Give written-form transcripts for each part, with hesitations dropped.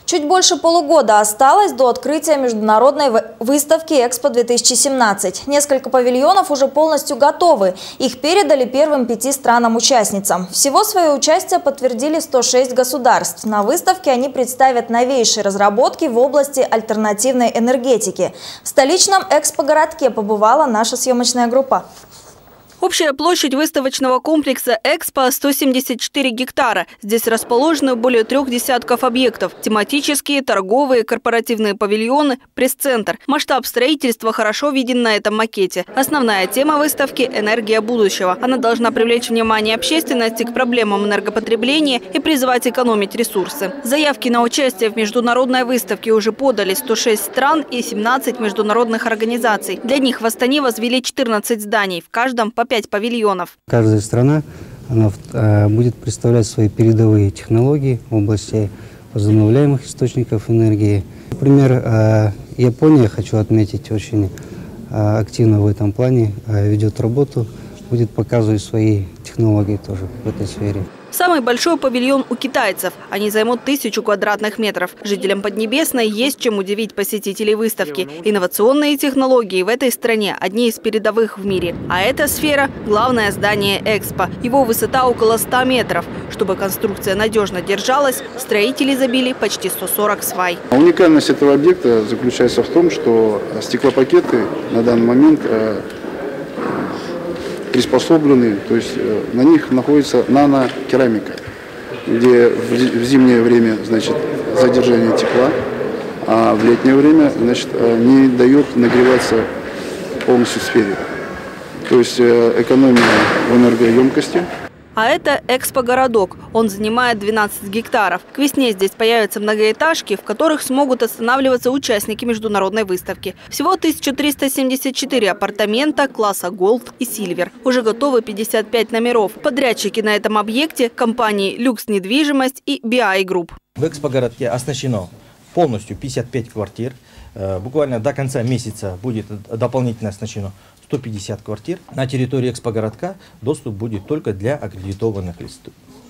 Чуть больше полугода осталось до открытия международной выставки «Экспо-2017». Несколько павильонов уже полностью готовы. Их передали первым 5 странам-участницам. Всего свое участие подтвердили 106 государств. На выставке они представят новейшие разработки в области альтернативной энергетики. В столичном экспо-городке побывала наша съемочная группа. Общая площадь выставочного комплекса «Экспо» – 174 гектара. Здесь расположены более 3 десятков объектов – тематические, торговые, корпоративные павильоны, пресс-центр. Масштаб строительства хорошо виден на этом макете. Основная тема выставки – энергия будущего. Она должна привлечь внимание общественности к проблемам энергопотребления и призывать экономить ресурсы. Заявки на участие в международной выставке уже подали 106 стран и 17 международных организаций. Для них в Астане возвели 14 зданий, в каждом по 5 павильонов. Каждая страна будет представлять свои передовые технологии в области возобновляемых источников энергии. Например, Япония, хочу отметить, очень активно в этом плане ведет работу, будет показывать свои технологии тоже в этой сфере. Самый большой павильон у китайцев. Они займут 1000 квадратных метров. Жителям Поднебесной есть чем удивить посетителей выставки. Инновационные технологии в этой стране одни из передовых в мире. А эта сфера – главное здание «Экспо». Его высота около 100 метров. Чтобы конструкция надежно держалась, строители забили почти 140 свай. Уникальность этого объекта заключается в том, что стеклопакеты на данный момент приспособлены, то есть на них находится нанокерамика, где в зимнее время, значит, задержание тепла, а в летнее время, значит, не дает нагреваться полностью сфере. То есть экономия в энергоемкости. А это экспо-городок. Он занимает 12 гектаров. К весне здесь появятся многоэтажки, в которых смогут останавливаться участники международной выставки. Всего 1374 апартамента класса Gold и Silver. Уже готовы 55 номеров. Подрядчики на этом объекте – компании «Люкс Недвижимость» и BI Group. В экспо-городке оснащено полностью 55 квартир. Буквально до конца месяца будет дополнительно оснащено 150 квартир. На территории экспо-городка доступ будет только для аккредитованных лиц.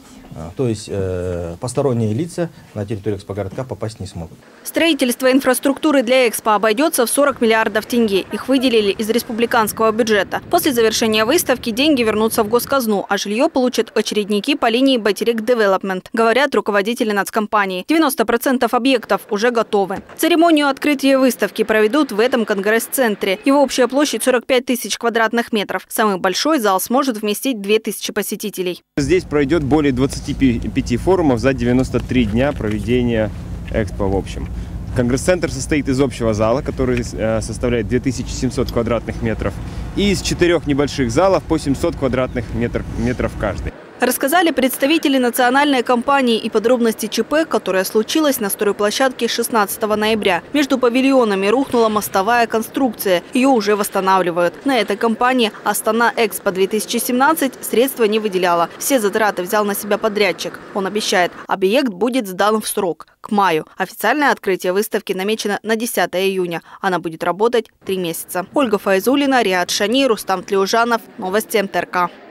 То есть посторонние лица на территорию экспо-городка попасть не смогут. Строительство инфраструктуры для Экспо обойдется в 40 миллиардов тенге. Их выделили из республиканского бюджета. После завершения выставки деньги вернутся в госказну, а жилье получат очередники по линии Байтерек Development, говорят руководители нацкомпании. 90% объектов уже готовы. Церемонию открытия выставки проведут в этом конгресс-центре. Его общая площадь 45 тысяч квадратных метров. Самый большой зал сможет вместить 2000 посетителей. Здесь пройдет более 25 форумов за 93 дня проведения Экспо в общем. Конгресс-центр состоит из общего зала, который составляет 2700 квадратных метров, и из 4 небольших залов по 700 квадратных метров каждый. Рассказали представители национальной компании и подробности ЧП, которое случилось на стройплощадке 16 ноября. Между павильонами рухнула мостовая конструкция. Ее уже восстанавливают. На этой компании «Астана Экспо-2017» средства не выделяла. Все затраты взял на себя подрядчик. Он обещает, объект будет сдан в срок – к маю. Официальное открытие выставки намечено на 10 июня. Она будет работать 3 месяца. Ольга Файзулина, Риат Шани, Рустам Тлеужанов. Новости МТРК.